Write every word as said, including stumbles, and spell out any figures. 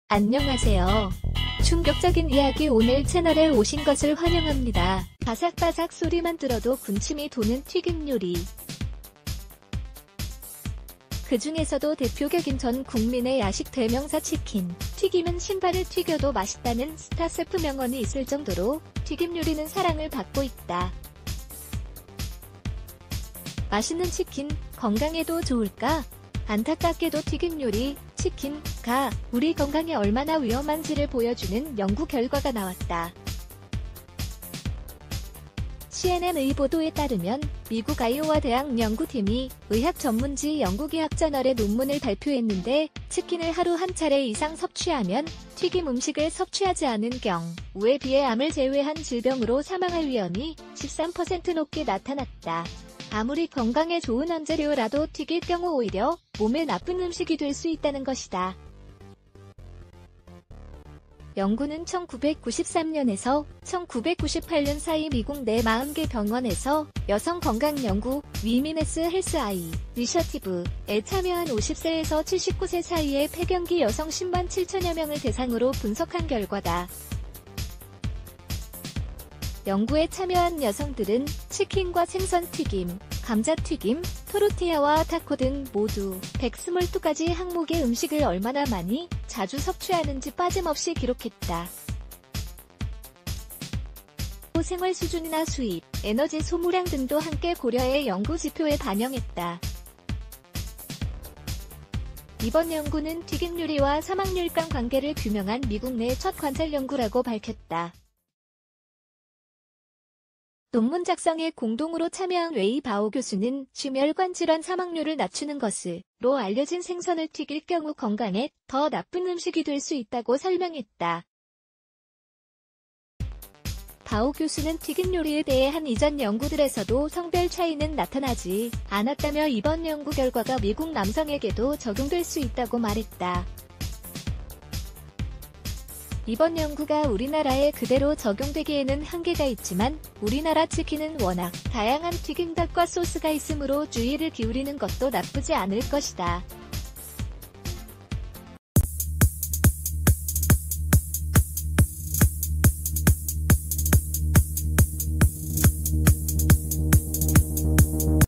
안녕하세요. 충격적인 이야기 오늘 채널에 오신 것을 환영합니다. 바삭바삭 소리만 들어도 군침이 도는 튀김 요리. 그 중에서도 대표격인 전 국민의 야식 대명사 치킨. 튀김은 신발을 튀겨도 맛있다는 스타 셰프 명언이 있을 정도로 튀김 요리는 사랑을 받고 있다. 맛있는 치킨, 건강에도 좋을까? 안타깝게도 튀김 요리, 치킨가 우리 건강에 얼마나 위험한지를 보여주는 연구 결과가 나왔다. 씨엔엔의 보도에 따르면 미국 아이오와 대학 연구팀이 의학 전문지 영국의학 저널에 논문을 발표했는데 치킨을 하루 한 차례 이상 섭취하면 튀김 음식을 섭취하지 않은 경우에 비해 암을 제외한 질병으로 사망할 위험이 십삼 퍼센트 높게 나타났다. 아무리 건강에 좋은 원재료라도 튀길 경우 오히려 몸에 나쁜 음식이 될 수 있다는 것이다. 연구는 천구백구십삼 년에서 천구백구십팔 년 사이 미국 내 사십 개 병원에서 여성 건강 연구 위미네스 헬스 아이 니셔티브에 참여한 오십 세에서 칠십구 세 사이의 폐경기 여성 십만 칠천여 명을 대상으로 분석한 결과다. 연구에 참여한 여성들은 치킨과 생선튀김, 감자튀김, 토르티아와 타코 등 모두 백이십이 가지 항목의 음식을 얼마나 많이, 자주 섭취하는지 빠짐없이 기록했다. 생활 수준이나 수입, 에너지 소모량 등도 함께 고려해 연구 지표에 반영했다. 이번 연구는 튀김 요리와 사망률 간 관계를 규명한 미국 내 첫 관찰 연구라고 밝혔다. 논문 작성에 공동으로 참여한 웨이 바오 교수는 심혈관 질환 사망률을 낮추는 것으로 알려진 생선을 튀길 경우 건강에 더 나쁜 음식이 될 수 있다고 설명했다. 바오 교수는 튀김 요리에 대해 한 이전 연구들에서도 성별 차이는 나타나지 않았다며 이번 연구 결과가 미국 남성에게도 적용될 수 있다고 말했다. 이번 연구가 우리나라에 그대로 적용되기에는 한계가 있지만 우리나라 치킨은 워낙 다양한 튀김닭과 소스가 있으므로 주의를 기울이는 것도 나쁘지 않을 것이다.